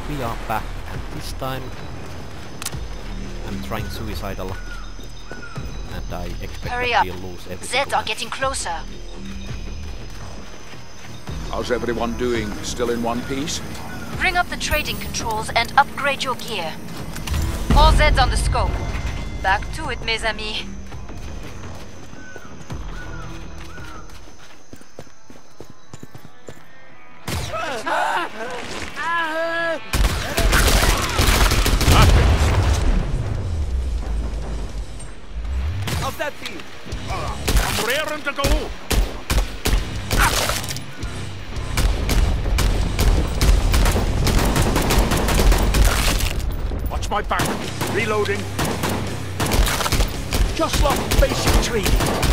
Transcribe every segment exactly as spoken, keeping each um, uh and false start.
we are back, and this time I'm trying suicidal, and I expect Hurry that up. we'll lose everything. Zeds are getting closer. How's everyone doing? Still in one piece? Bring up the trading controls and upgrade your gear. All Zeds on the scope. Back to it, mes amis. How's that feel? I'm raring to go. Watch my back. Reloading. Just like basic training.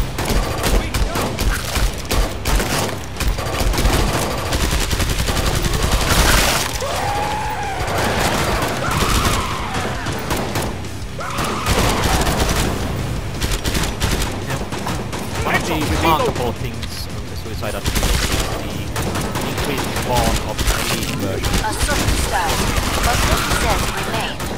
One of the remarkable things on the suicide attribute is the increased spawn of elite versions. A certain style, but many Zeds remain.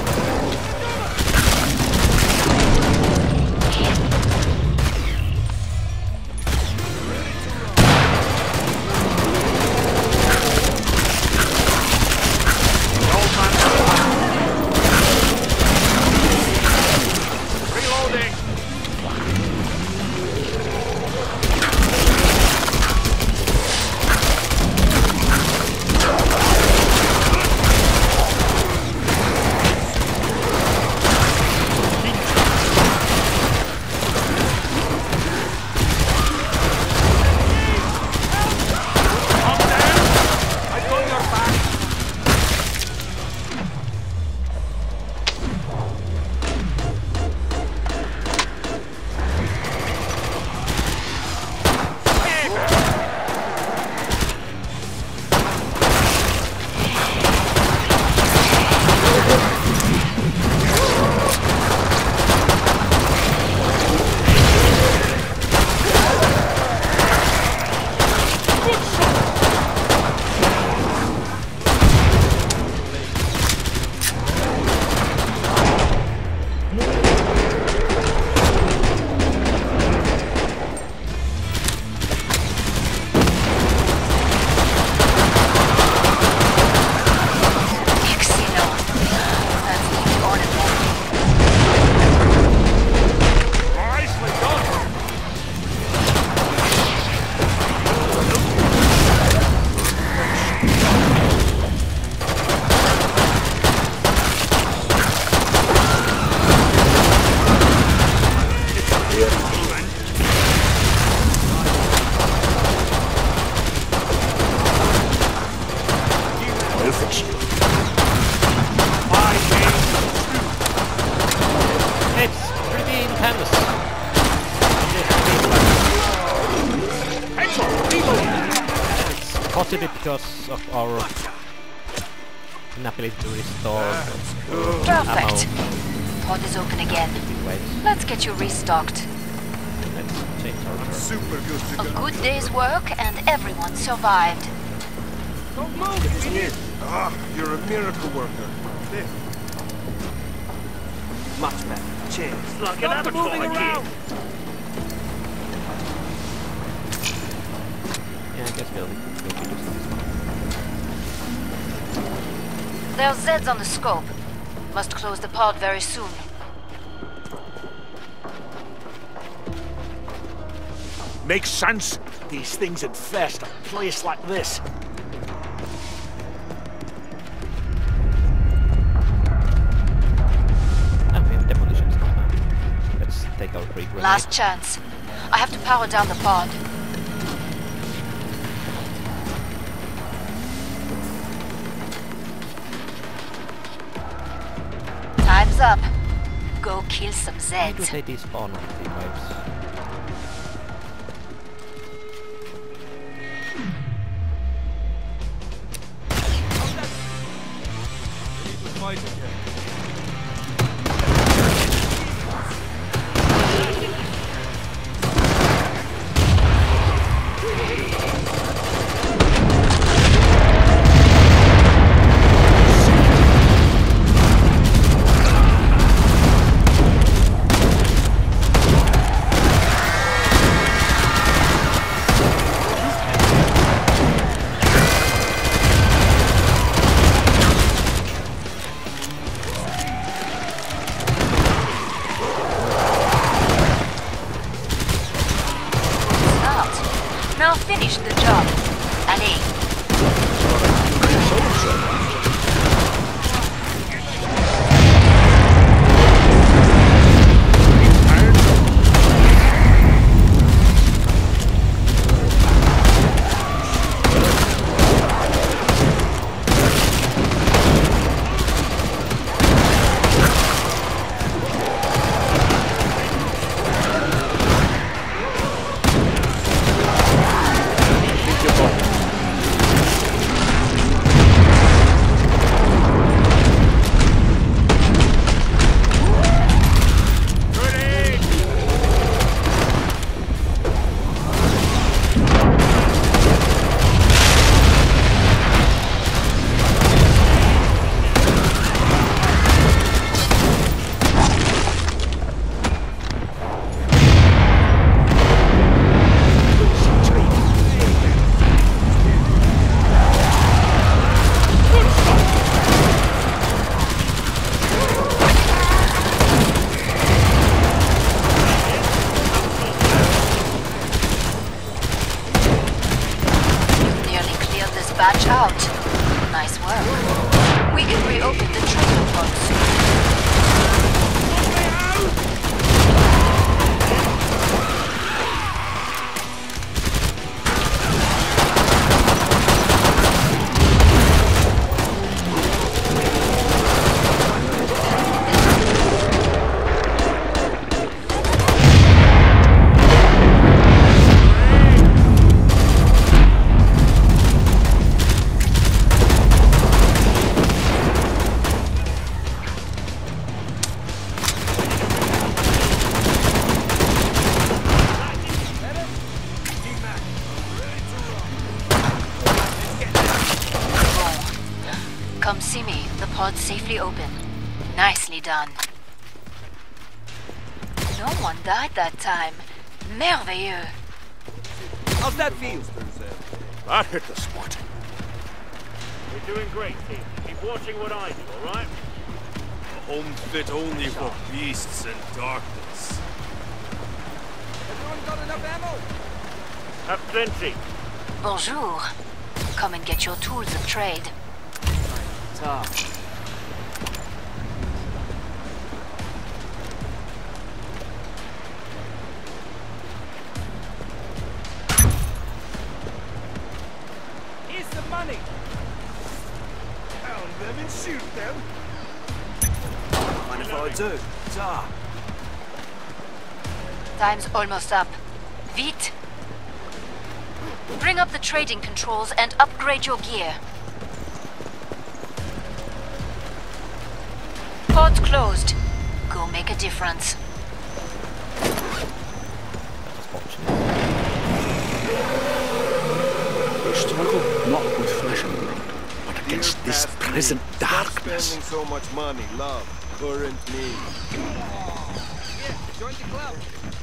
Possibly because of our inability to restore Perfect. ammo. Pod is open again. Wait, Let's get you restocked. let's change our turn. Super good to A go. good day's work and everyone survived. Don't move. It's in. Ah, you're a miracle worker. There. Much better. Cheers. Like another moving around. Yeah, I guess we'll, we'll be losing this one. There are Zeds on the scope. Must close the pod very soon. Makes sense. These things infest a place like this. Ah, we have demolition stuff now. Let's take our free grenade. Last chance. I have to power down the pod. Time's up. Go kill some Why do Zeds. they despawn on the waves? Nice work. We can reopen the trading pod soon. Come see me. The pod's safely open. Nicely done. No one died that time. Merveilleux. How's that feel? That hit the spot. You're doing great, team. Keep watching what I do, alright? A home fit only for beasts and darkness. Everyone got enough ammo? Have plenty. Bonjour. Come and get your tools of trade. Tough. Here's the money. Pound them and shoot them. Mind if I do? Ta. Time's almost up. Vite! Bring up the trading controls and upgrade your gear. Pod's closed. Go make a difference. We struggle not with flesh and blood, but against this present darkness. Spending so much money, love, current need. Yeah, join the club.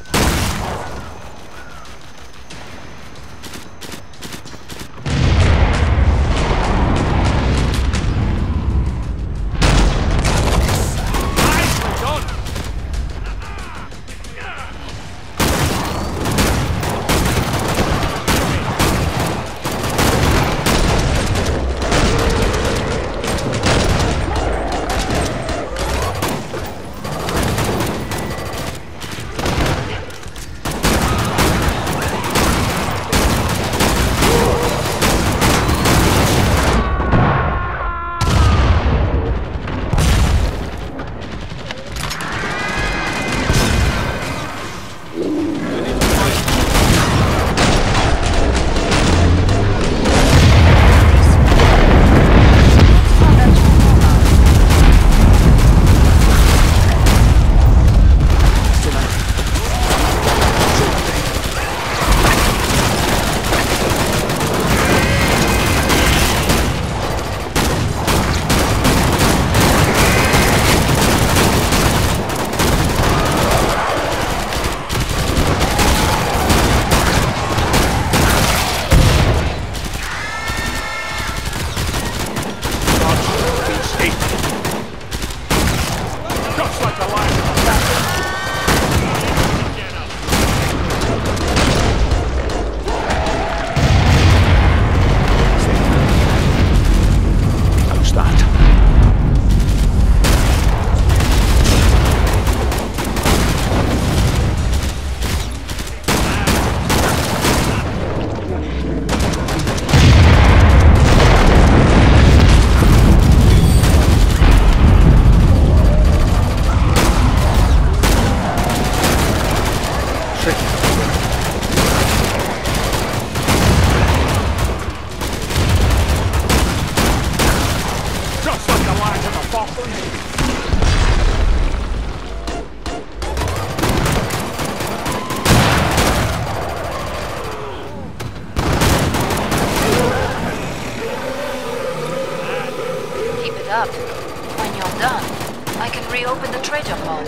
Up. When you're done, I can reopen the trader pod.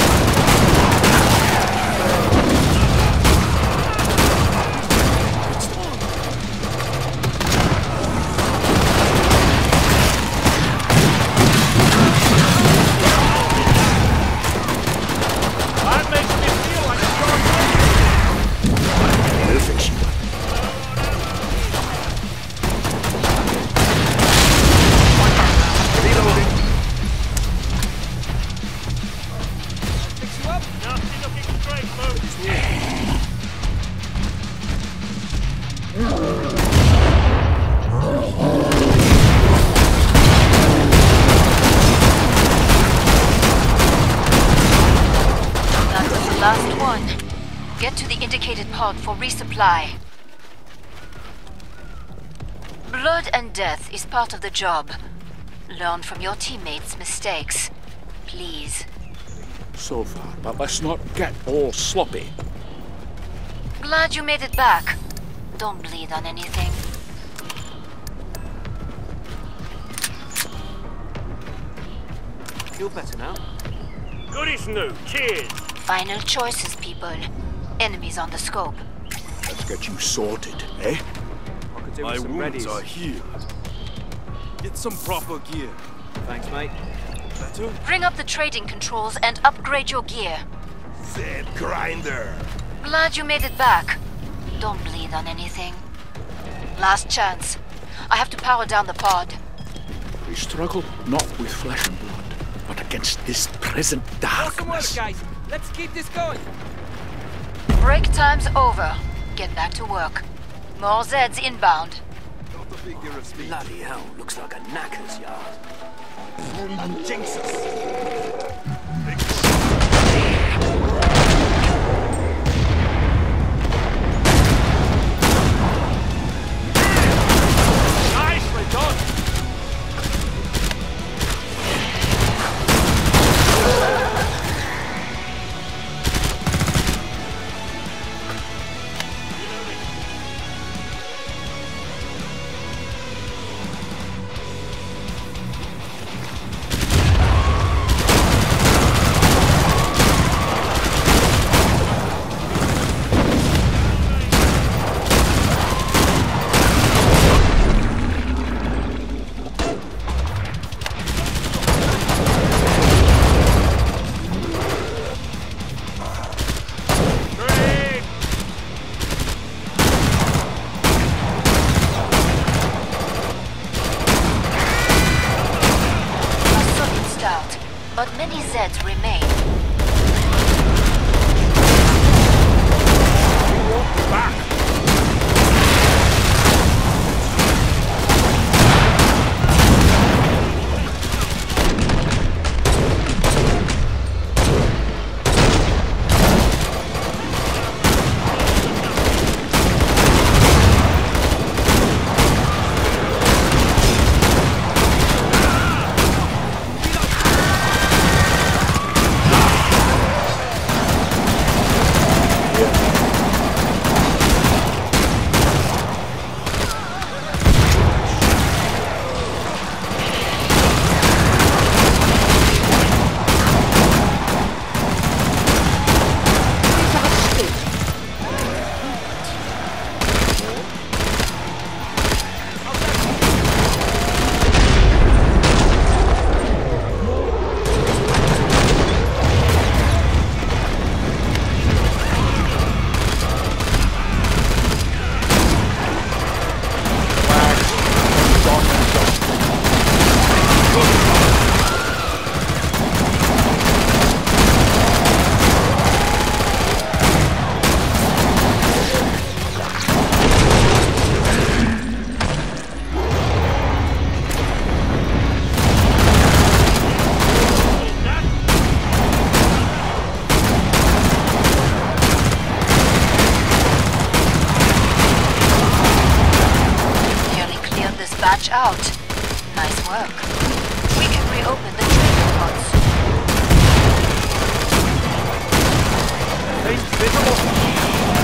It's That was the last one. Get to the indicated pod for resupply. Blood and death is part of the job. Learn from your teammates' mistakes. Please. So far, but let's not get all sloppy. Glad you made it back. Don't bleed on anything. Feel better now? Good as new. Cheers. Final choices, people. Enemies on the scope. Let's get you sorted, eh? I could do My with some wounds readies. are healed. Get some proper gear. Thanks, mate. Better? Bring up the trading controls and upgrade your gear. Zed grinder. Glad you made it back. Don't bleed on anything. Last chance. I have to power down the pod. We struggle not with flesh and blood, but against this present darkness. guys. Let's keep this going. Break time's over. Get back to work. More Zeds inbound. Not a figure of speech. Bloody hell, looks like a knacker's yard. And jinx us. Nicely done. But many Zeds remain. Back! Batch out. Nice work. We can reopen the trading pods. Things visible.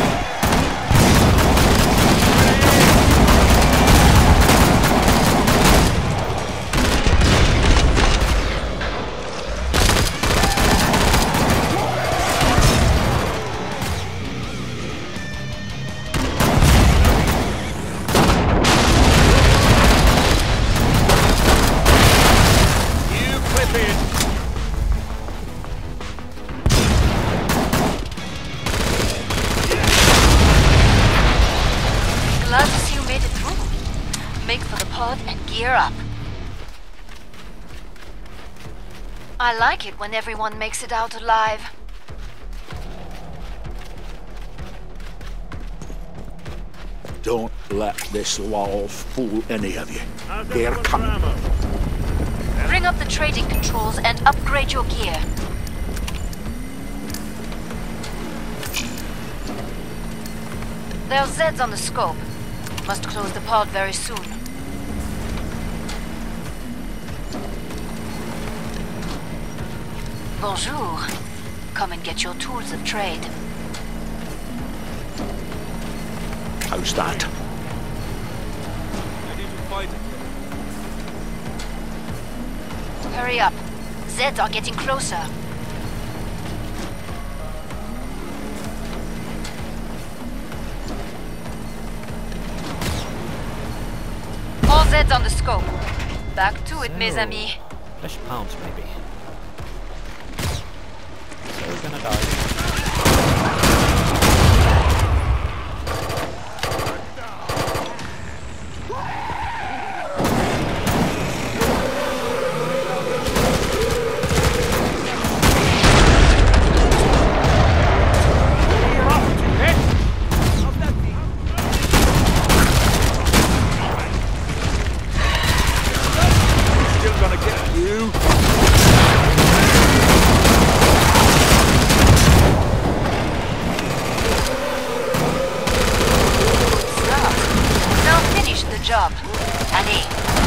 Glad to see you made it through. Make for the pod and gear up. I like it when everyone makes it out alive. Don't let this lull fool any of you. How's They're everyone for coming. ammo? Bring up the trading controls and upgrade your gear. There are Zeds on the scope. Must close the pod very soon. Bonjour. Come and get your tools of trade. How's that? Ready to fight it. Hurry up. Zeds are getting closer. All Zeds on the scope. Back to it, mes So, amis. Flesh pounds, maybe. So we're gonna die. Still gonna get you. Stop. Now finish the job. Allez.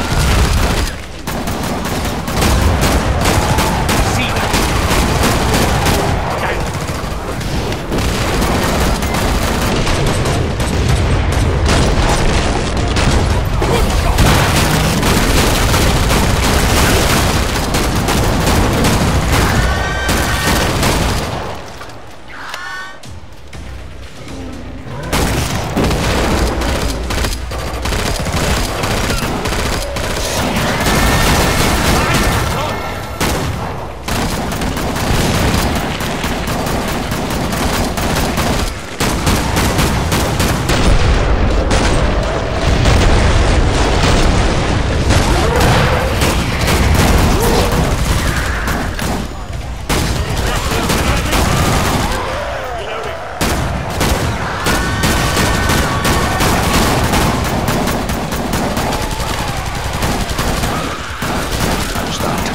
How's that?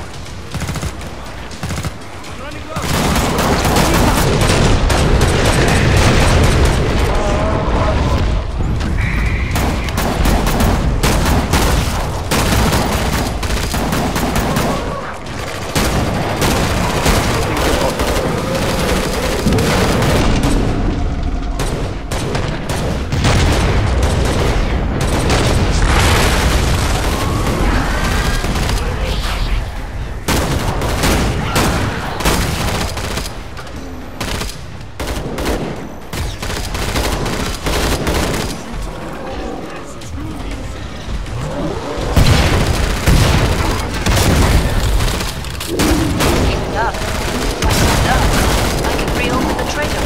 Picked up. What's that? I can reopen the trader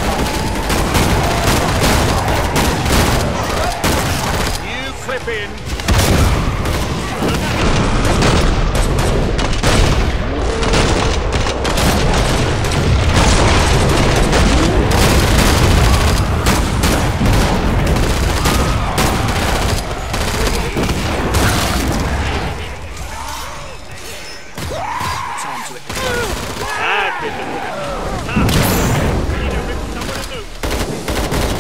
pod. You clip in. Ah, this is it. Ah. We need to rip someone a new.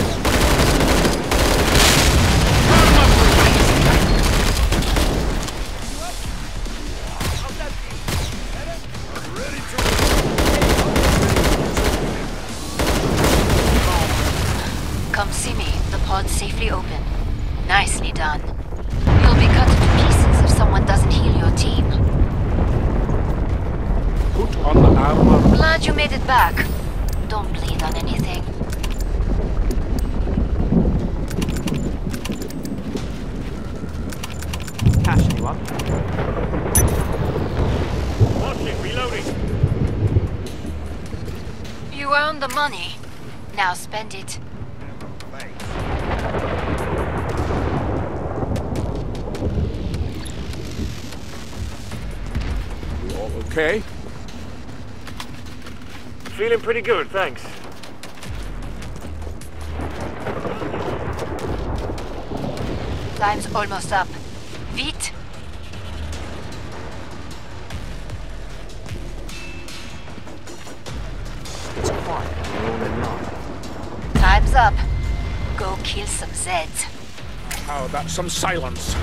Come see me. The pod's safely open. Nicely done. You'll be cut into pieces if someone doesn't heal your team. Put on the armor. Glad you made it back. Don't bleed on anything. Cash, anyone? Watching, reloading. You earned the money. Now spend it. You all okay? Feeling pretty good, thanks. Time's almost up. Vite! It's quiet. We're all in line. Time's up. Go kill some Zeds. How about some silence?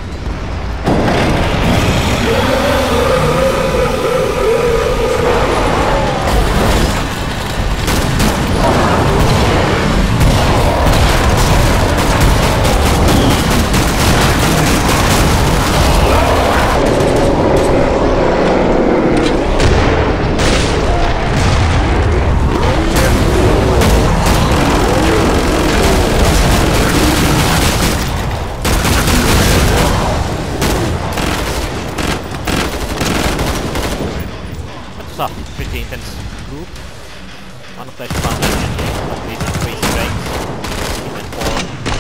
A pretty intense group. One of the founders with increased ranks, even four.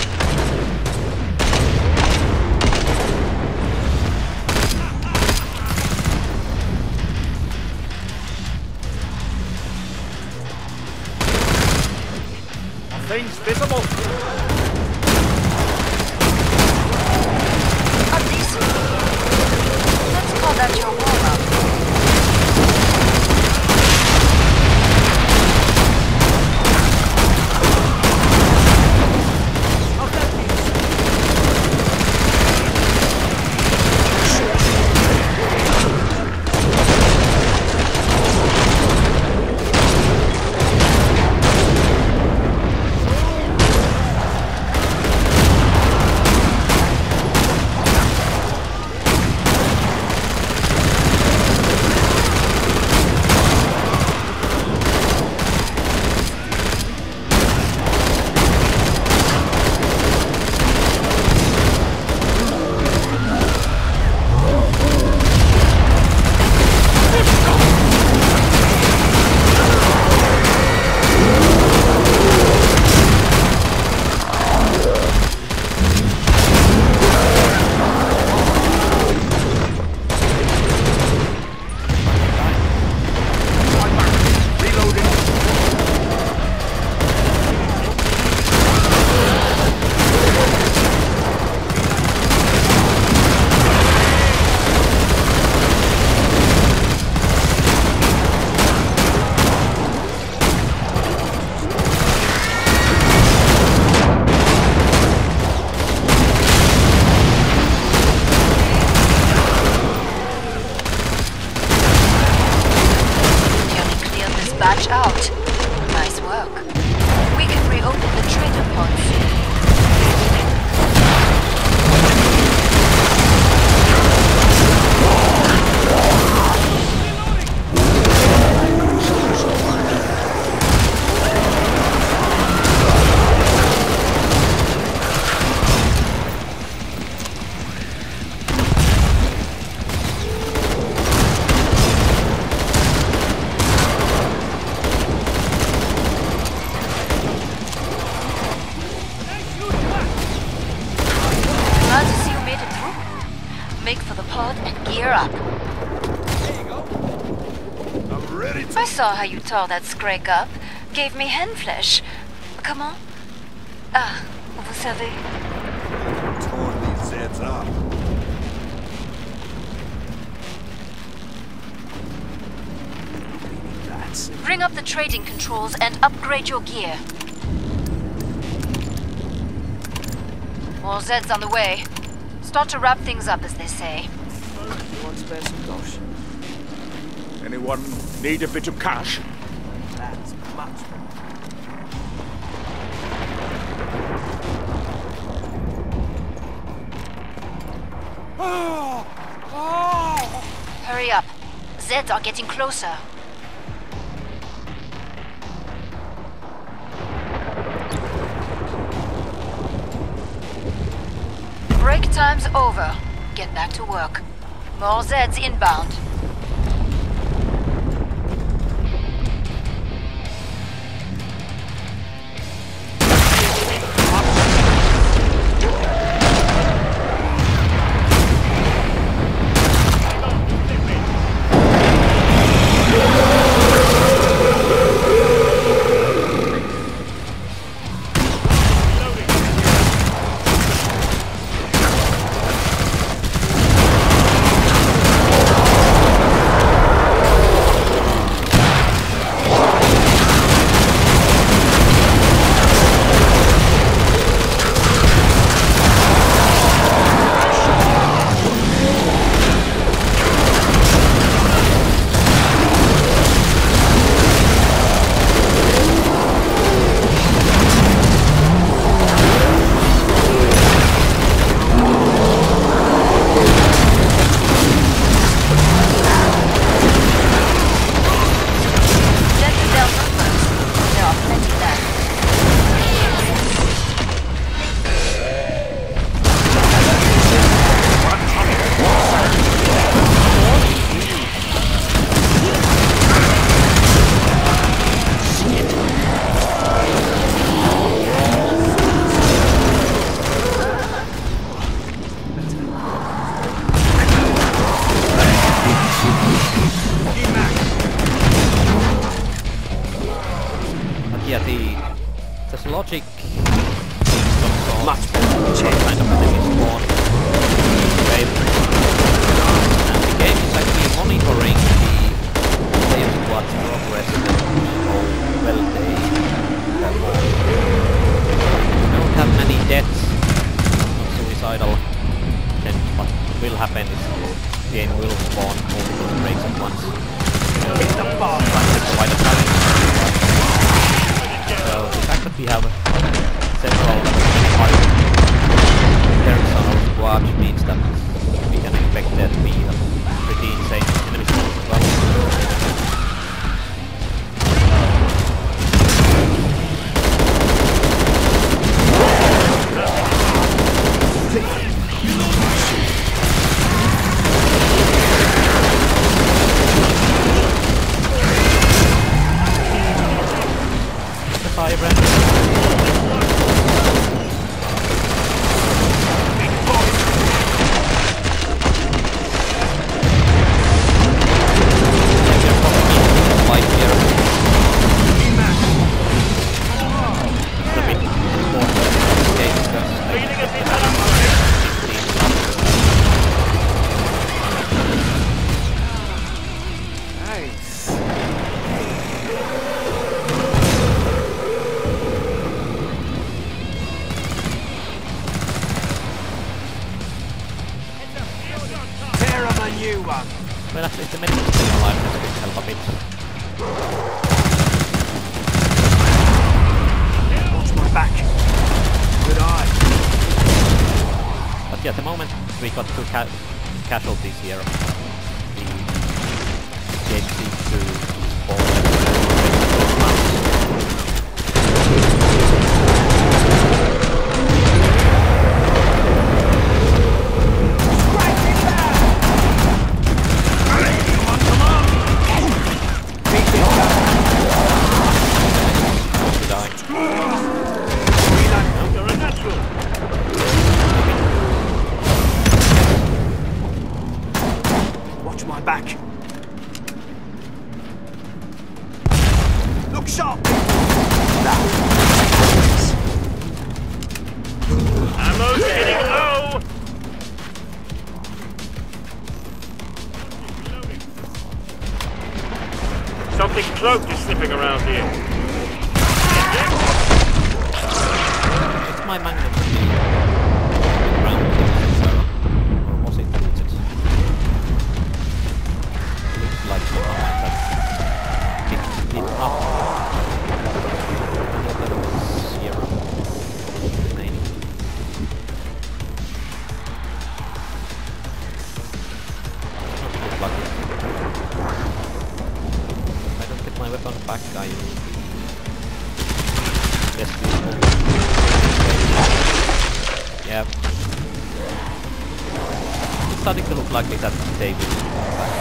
Things visible. Up decent. Let's call that your warm-up. Batch out. Nice work. We can reopen the trader pod soon. Glad to see you made it through. Make for the pod and gear up. There you go. I'm ready to... I saw how you tore that scrag up. Gave me hen flesh. Comment? Ah, vous savez. torn these Zeds up. That's it. Bring up the trading controls and upgrade your gear. More Zeds on the way. Start to wrap things up, as they say. You want to spare some dosh? Anyone need a bit of cash? That's much better. Hurry up. Zeds are getting closer. Break time's over. Get back to work. More Zeds inbound. happen is the game will spawn multiple breaks at once. Hit the bar. Quite a challenge. So the fact that we have several hard turns on our squad means that we can expect there to be a pretty insane enemy spawns as well. Fire brand. Well, actually, the medical still alive, that's going to help a bit. Watch my back. Good eye. But yeah, at the moment we got two ca casualties here. The game seems to fall Watch my back. Look sharp. Ammo's getting low! Something cloaked is sniffing around here. It's my magnum to be around here, or was it looted? Looks like someone might have picked it up. And there was zero remaining. Doesn't look like it. If I don't get my weapon back, I will be less useful. Yeah. It's starting to look like that they will come back.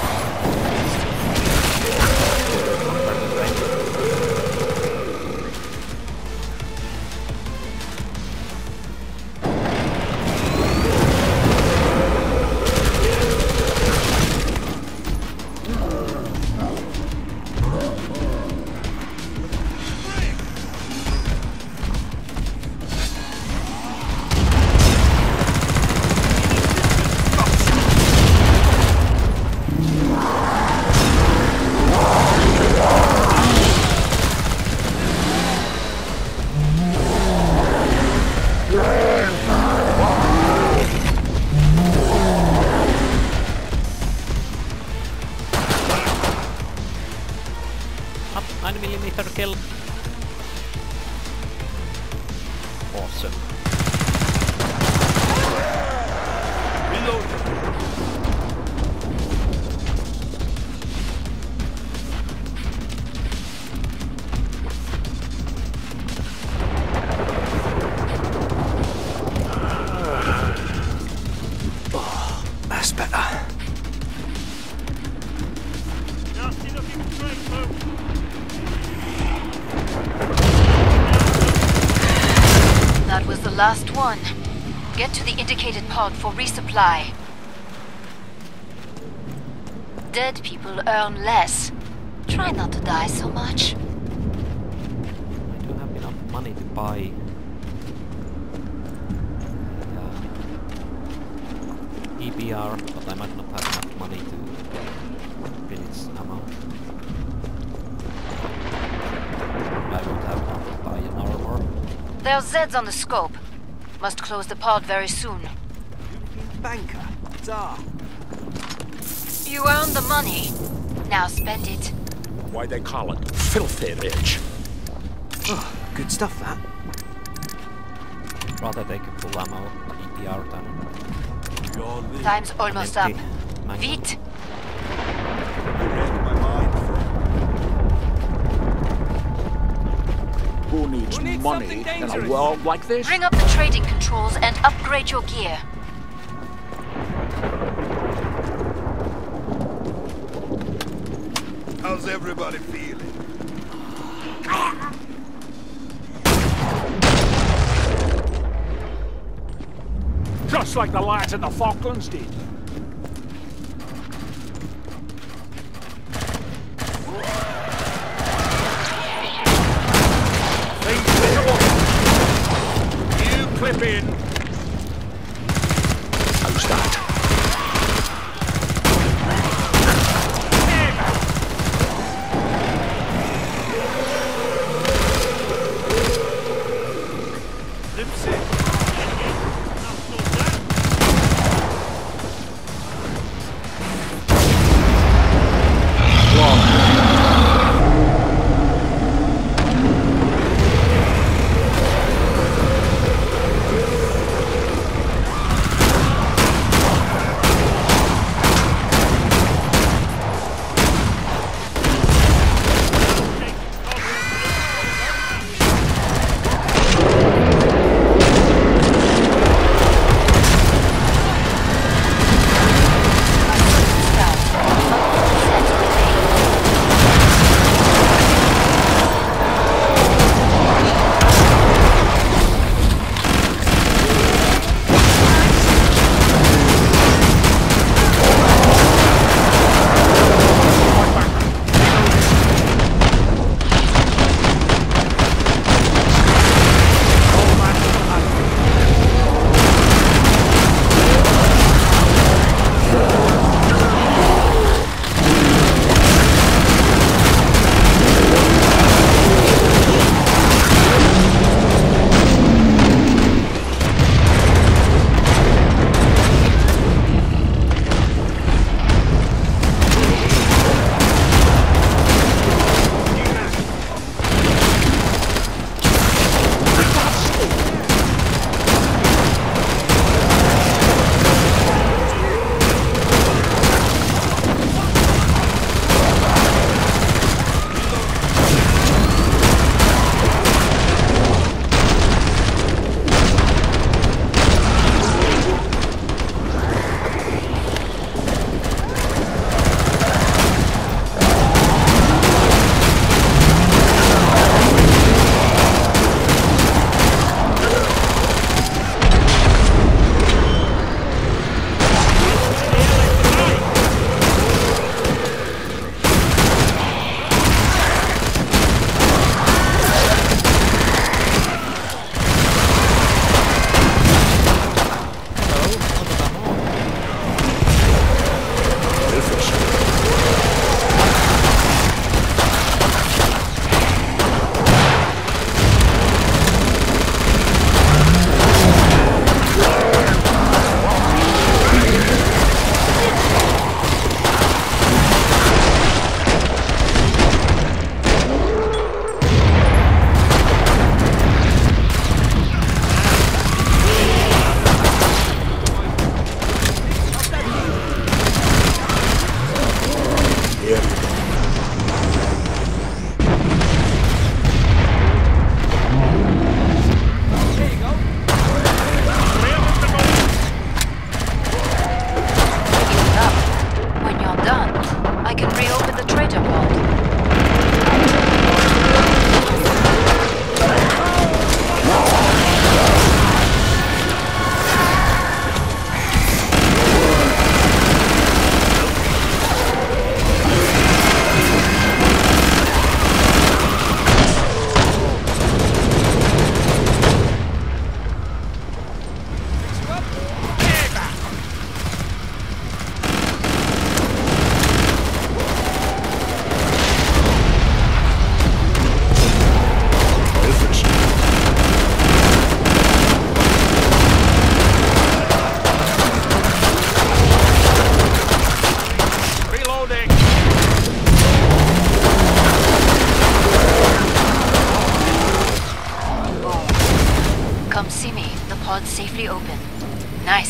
nine millimeter kill. Awesome. Reload. Oh, that's better. Nasty looking straight, folks. That was the last one. Get to the indicated pod for resupply. Dead people earn less. Try not to die so much. I do have enough money to buy uh, E B R, but I might not have enough money to fill its ammo. I won't have enough to buy an armor. There's Zeds on the scope. Must close the pod very soon. banker. Dar. You earned the money. Now spend it. Why they call it filthy rich. Oh, good stuff, that. Rather take a full ammo E P R than Time's almost up. empty magnum. Vite! Who needs Who needs money something in a dangerous? world like this? Bring up the trading controls and upgrade your gear. How's everybody feeling? Just like the lads in the Falklands did. Things visible. You clip in. How's that?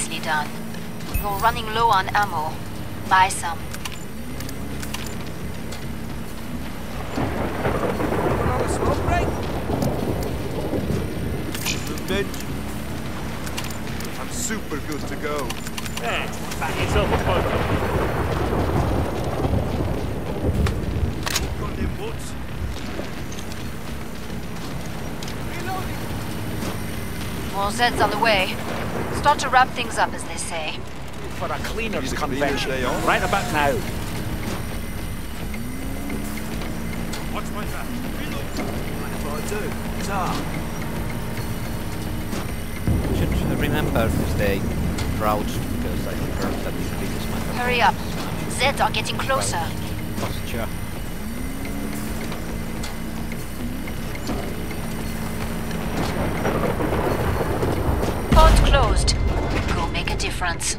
Nicely done. You're running low on ammo. Buy some. Another smoke break? Revenge. I'm super good to go. There, back yourself a photo. Walk on them boots. More Zeds on the way. Start to wrap things up, as they say. For a cleaners Need a convention. cleaner's day off. Right about now. Watch my back. What I do? Tar. Should remember to stay crouched because I heard that this is my Hurry up. Zeds are getting closer. posture. Port closed. Go make a difference.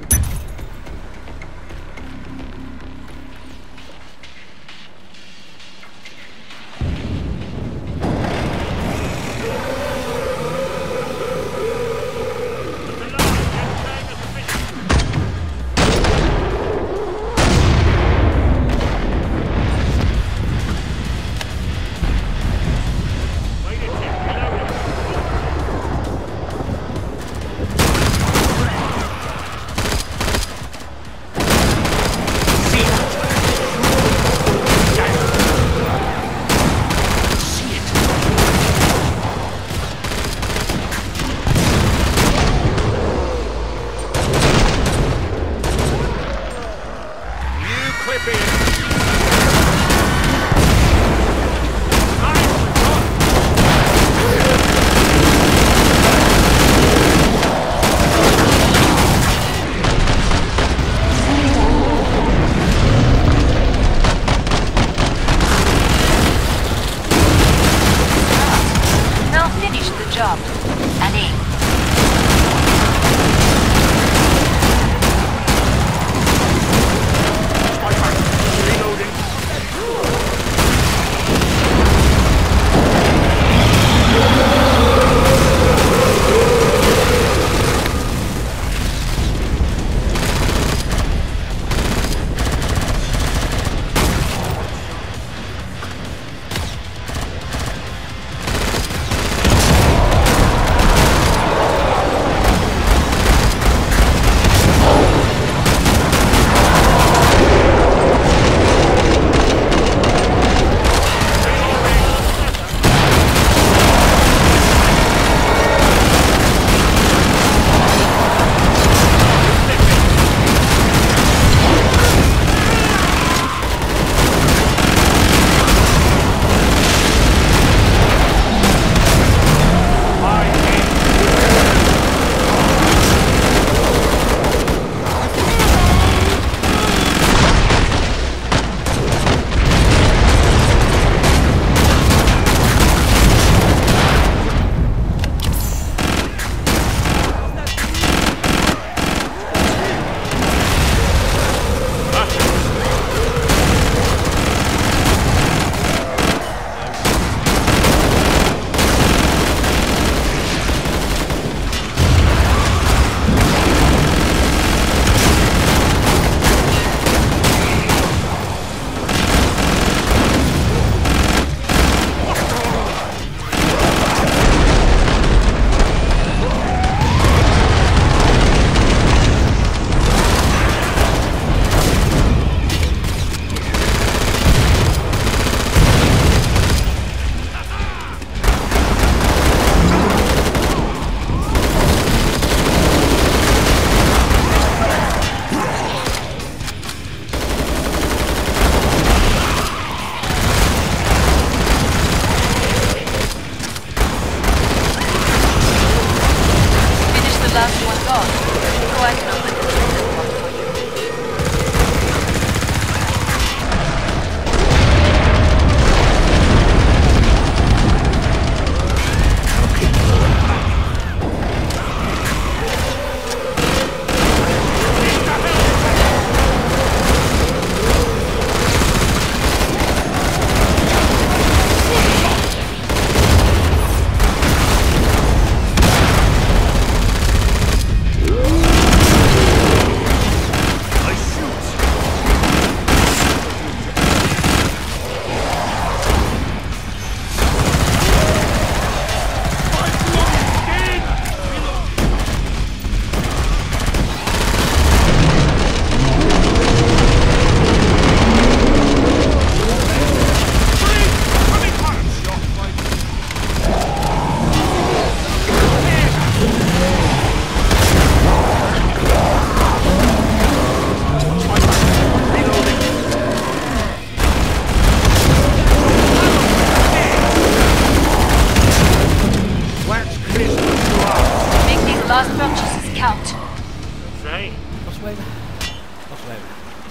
wave. Boss wave.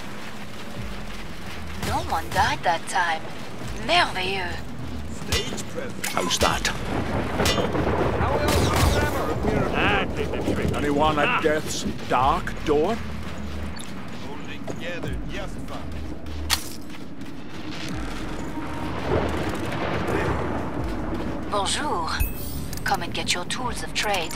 No one died that time. Merveilleux. Stage presence. How's that? How else grammar? Ah, take the trick. Anyone Ah. at death's dark door? Holding together, just fine. Bonjour. Come and get your tools of trade.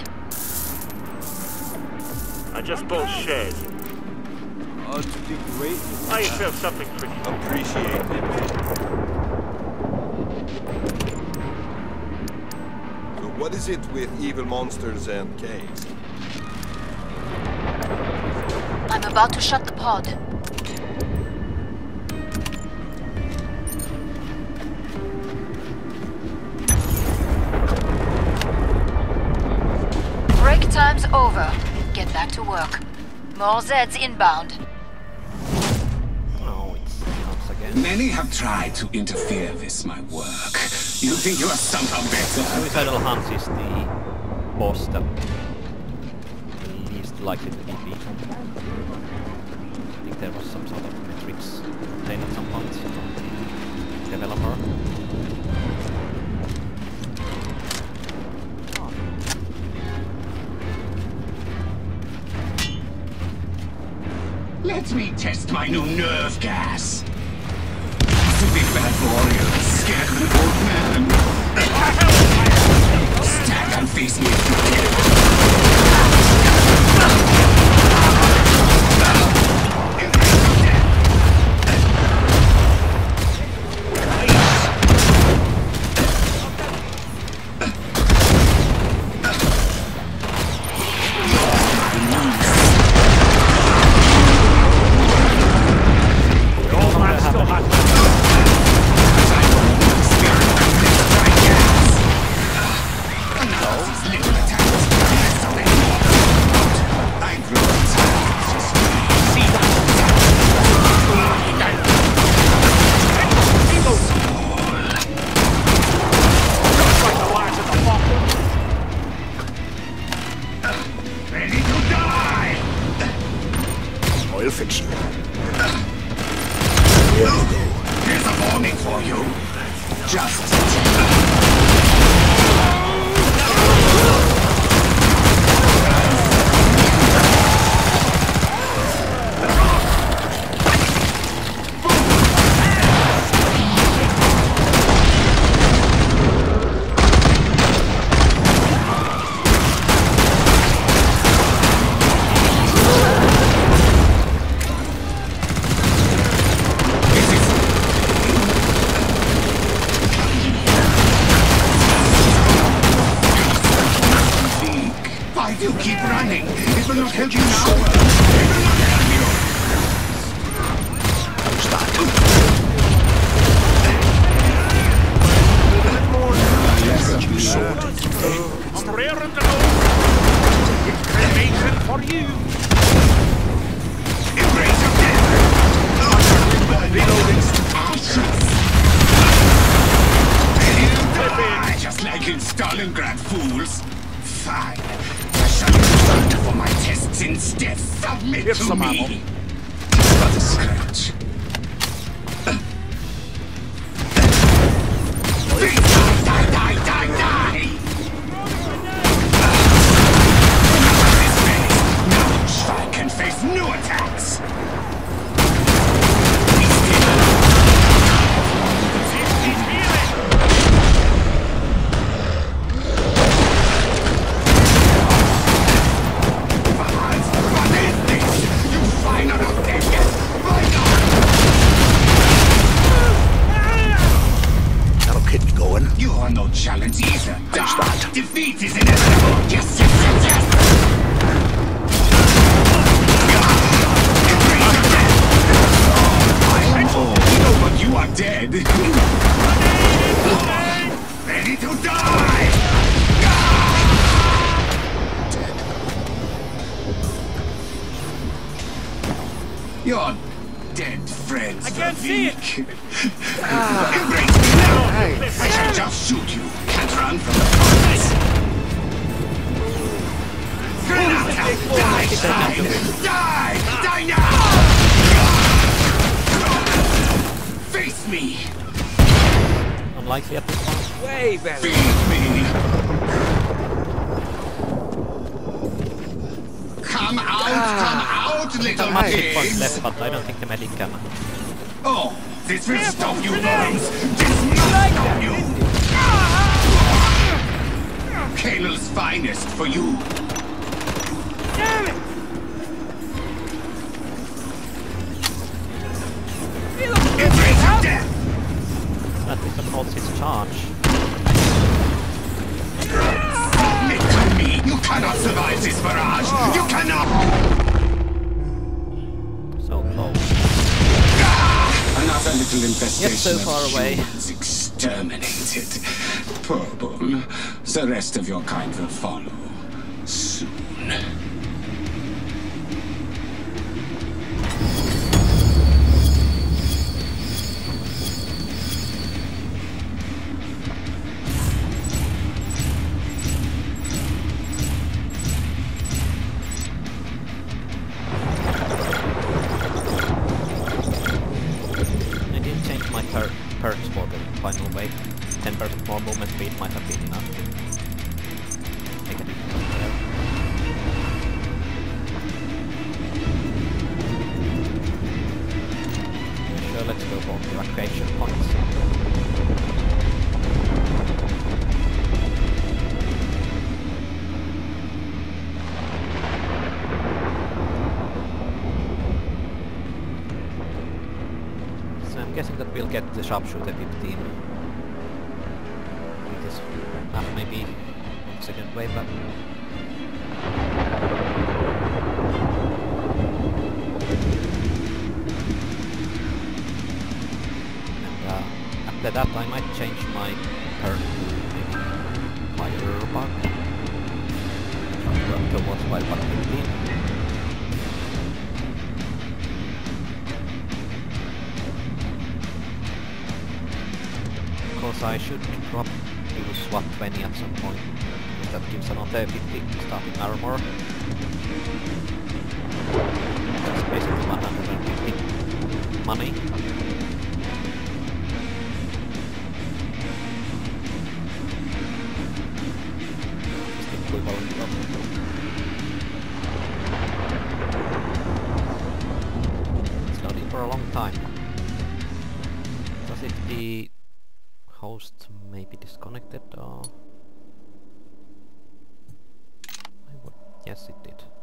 I just bought shares. Oh, to be grateful. Buy yourself something pretty. Appreciate it, man. So what is it with evil monsters and caves? I'm about to shut the pod. Break time's over. Get back to work. More Zeds inbound. Oh, it's once again. Many have tried to interfere with my work. You think you are somehow better? Suicidal Hunt is the boss that the least likely to be beaten. I think there was some sort of metrics obtained at some point from the developer. Let me test my new nerve gas. It's a big bad warrior, scared of an old man. Stand and face me if you dare. I'll fix you. Here's a warning for you. Just... You keep running. It will not help you now. It will not help you. How's that? Get you sorted. I'm raring to go. It's cremation for you. Embrace your death. Reloading. Ashes. I just like in Stalingrad, fools. Fine. I shall use that for my tests instead. Submit Here's to some me. ammo. But a scratch. Please die, die, die, die, die! This phase, now Schwein can face new attacks. Be still. You are no challenge either. How's that? Defeat is inevitable. Yes, yes, yes, yes. I know, but you are dead. Ready to die. Your dead friends. I can't see it. Embrace me now. I shall just shoot you. Can't run from the bullets. Granata! Die, die, die! likely at this point. Way better. Feed me. Come out, come out, little Much hit points pigs. left, but I don't think the medic can. Oh, this will stop you worms. Dismantle you. Kalel's finest for you. Damn it! It brings you death. That is controls his charge. Submit to me. You cannot survive this barrage. You cannot. So close. Another little infestation Yet so far of away. humans exterminated. Purple. The rest of your kind will follow soon. I didn't change my per perks for the final wave. ten percent more movement speed might have been enough to make a difference there. Yeah, sure, let's go for the evacuation points. So I'm guessing that we'll get the sharpshooter fifteen. Because uh, maybe one second wave back. And uh, after that I might change my perk to maybe firebug. Run towards firebug fifteen. Because I should drop to SWAT twenty at some point. That gives another fifty starting armor. That's basically one hundred fifty money. Just the equivalent of... It's loading for a long time. Does it be... host may be disconnected or... I would... yes it did.